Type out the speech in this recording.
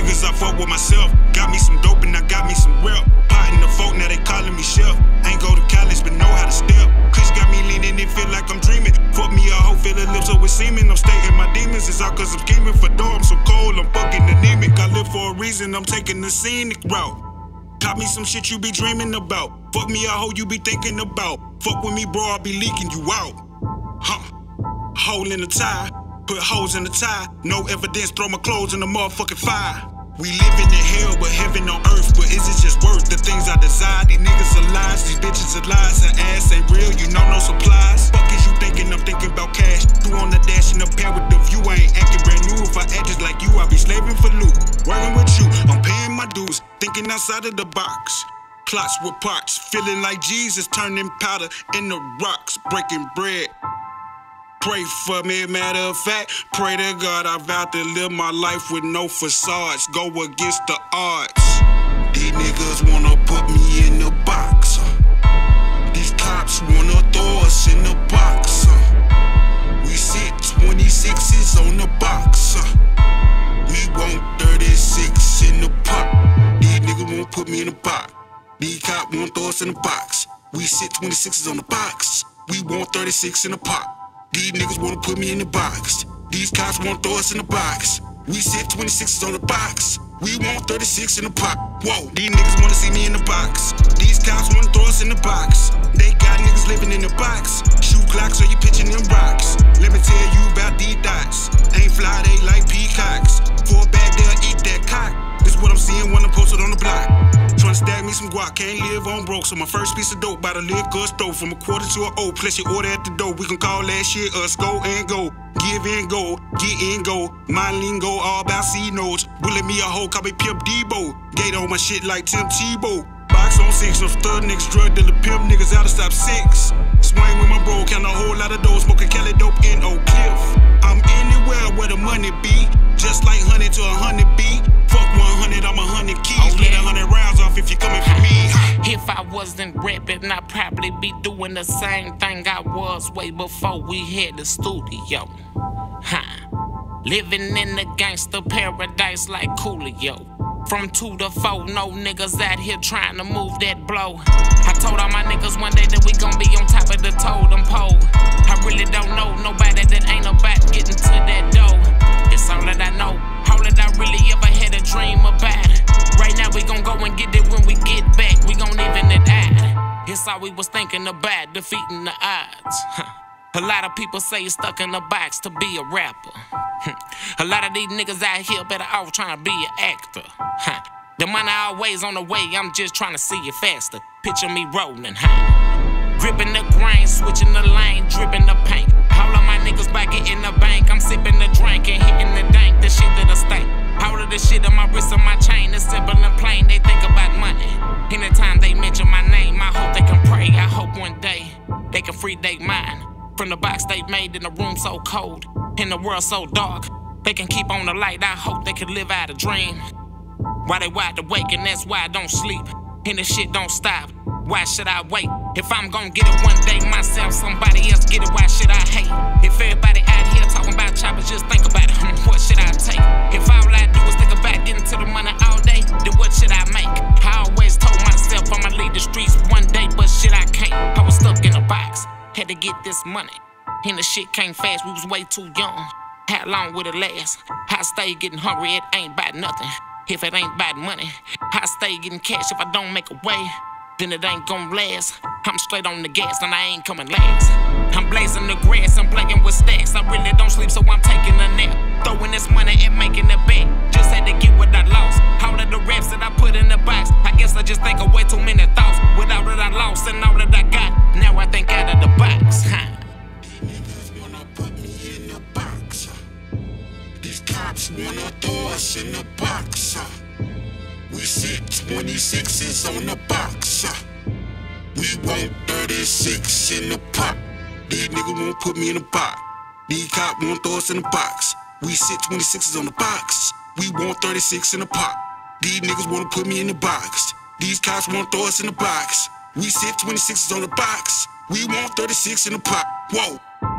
niggas, I fuck with myself. Got me some dope and I got me some rep. Pot in the folk, now they calling me chef. Ain't go to college, but know how to step. Chris got me leaning and feel like I'm dreaming. Fuck me a hoe, feel the lips up with semen. I'm stating my demons, it's all cause I'm scheming. For dough, I'm so cold, I'm fucking anemic. I live for a reason, I'm taking the scenic route. Got me some shit you be dreaming about. Fuck me a hoe you be thinking about. Fuck with me, bro, I be leaking you out. Hole in the tie, put holes in the tie. No evidence, throw my clothes in the motherfucking fire. We living in hell, but heaven on earth. But is it just worth the things I desire? These niggas are lies, these bitches are lies. Her ass ain't real, you know no supplies. Fuck is you thinking? I'm thinking about cash. You on the dash in the pair with the view. I ain't acting brand new. If I act just like you, I be slaving for loot. Working with you, I'm paying my dues. Thinking outside of the box. Plots with pots, feeling like Jesus, turning powder in the rocks, breaking bread. Pray for me, matter of fact, pray to God I vow to live my life with no facades, go against the odds. These niggas wanna put me in the box. These cops wanna throw us in the box. We sit 26s on the box. We want 36 in the pot. These niggas wanna put me in the box. These cops wanna throw us in the box. We sit 26s on the box. We want 36 in the pot. These niggas wanna put me in the box. These cops wanna throw us in the box. We sit 26s on the box. We want 36 in the pot. Whoa, these niggas wanna see me in the box. These cops wanna throw us in the box. They got niggas living in the box. Shoot clocks, so you pitching them rocks. Let me tell you about these dots. Ain't fly, they like peacocks. For a bag, they'll eat that cock. This what I'm seeing when I'm posted on the block. Tryna stack me some guac, can't live on broke. So my first piece of dope by the liquor store. From a quarter to an O, plus your order at the door. We can call that shit us go and go. Give and go, get and go. My lingo, all about C notes. Bullet me a hoe, call me Pimp Debo. Gate on my shit like Tim Tebow. Box on 6, no stud niggas, drug dealer, pimp niggas out of stop 6. Swing with my bro, count a whole lot of dough. Smoking Cali dope in Oak Cliff. I'm anywhere where the money be. Just like 100 to 100 B. Fuck 100, I'm 100 keys. Let 100 rounds off if you coming for me. If I wasn't rapping, I'd probably be doing the same thing I was way before we had the studio. Living in the gangster paradise like Coolio. From 2 to 4, no niggas out here trying to move that blow. I told all my niggas one day that we gon' be on top of the totem pole. I really don't know nobody that ain't about getting to that dough. It's all that I know, all that I really ever had a dream about. Right now we gon' go and get it when we get back. We gon' even it out. It's all we was thinking about, defeating the odds. A lot of people say you're stuck in a box to be a rapper. A lot of these niggas out here better off trying to be an actor. The money always on the way, I'm just trying to see it faster. Picture me rolling, gripping the grain, switching the lane, dripping the paint. All of my niggas back in the bank, I'm sipping the drink and hitting the dank, the shit to the stank. All of the shit on my wrist and my chain is simple and plain, they think about money. Anytime they mention my name, I hope they can pray. I hope one day they can free their mind from the box they made in a room so cold, in the world so dark. They can keep on the light, I hope they can live out a dream. While they wide awake, and that's why I don't sleep. And this shit don't stop, why should I wait? If I'm gon' get it one day myself, somebody else get it, why should I hate? If everybody out here talking about choppers, just think about it, what should I take? If all I do is think about getting to the money all day, then what should I make? I always told myself I'ma leave the streets one day, but shit I can't. I was stuck in a box, had to get this money. And the shit came fast, we was way too young. How long would it last? I stay getting hungry, it ain't about nothing. If it ain't about money, I stay getting cash. If I don't make a way, then it ain't gon' last. I'm straight on the gas and I ain't coming last. I'm blazing the grass, I'm playing with stacks. I really don't sleep, so I'm taking a nap. Throwing this money and making it back. Just had to get what I lost. All of the raps that I put in the box, I guess I just think of way too many thoughts. With all that I lost and all that I got, now I think out of the box. Niggas wanna put me in the box. These cops wanna throw us in the box. We sit 26s on the box. We want 36 in the pot. These niggas wanna put me in the box. These cops wanna throw us in the box. We sit 26s on the box. We want 36 in the pot. These niggas wanna put me in the box. These cops wanna throw us in the box. We sit 26s on the box. We want 36 in the pot. Whoa.